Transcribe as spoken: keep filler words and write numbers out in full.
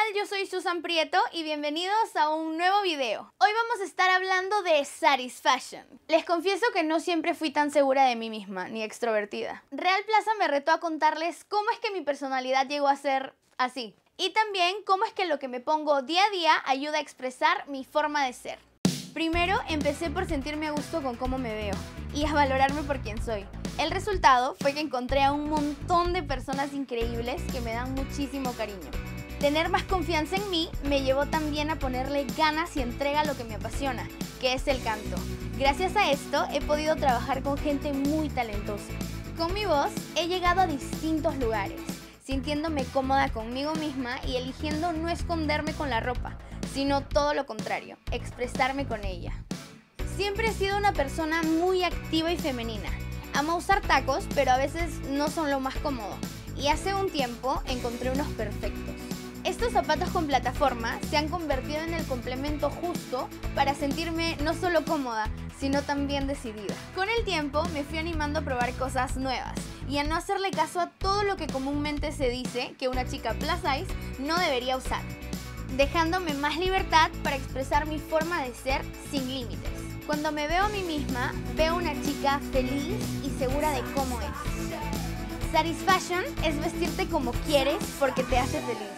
Yo soy Susan Prieto y bienvenidos a un nuevo video. Hoy vamos a estar hablando de Satisfashion. Les confieso que no siempre fui tan segura de mí misma, ni extrovertida. Real Plaza me retó a contarles cómo es que mi personalidad llegó a ser así. Y también cómo es que lo que me pongo día a día ayuda a expresar mi forma de ser. Primero, empecé por sentirme a gusto con cómo me veo y a valorarme por quien soy. El resultado fue que encontré a un montón de personas increíbles que me dan muchísimo cariño. Tener más confianza en mí me llevó también a ponerle ganas y entrega a lo que me apasiona, que es el canto. Gracias a esto he podido trabajar con gente muy talentosa. Con mi voz he llegado a distintos lugares, sintiéndome cómoda conmigo misma y eligiendo no esconderme con la ropa, sino todo lo contrario, expresarme con ella. Siempre he sido una persona muy activa y femenina. Amo usar tacos, pero a veces no son lo más cómodo. Y hace un tiempo encontré unos perfectos. Estos zapatos con plataforma se han convertido en el complemento justo para sentirme no solo cómoda, sino también decidida. Con el tiempo me fui animando a probar cosas nuevas y a no hacerle caso a todo lo que comúnmente se dice que una chica plus size no debería usar, dejándome más libertad para expresar mi forma de ser sin límites. Cuando me veo a mí misma, veo una chica feliz y segura de cómo es. Satisfashion es vestirte como quieres porque te hace feliz.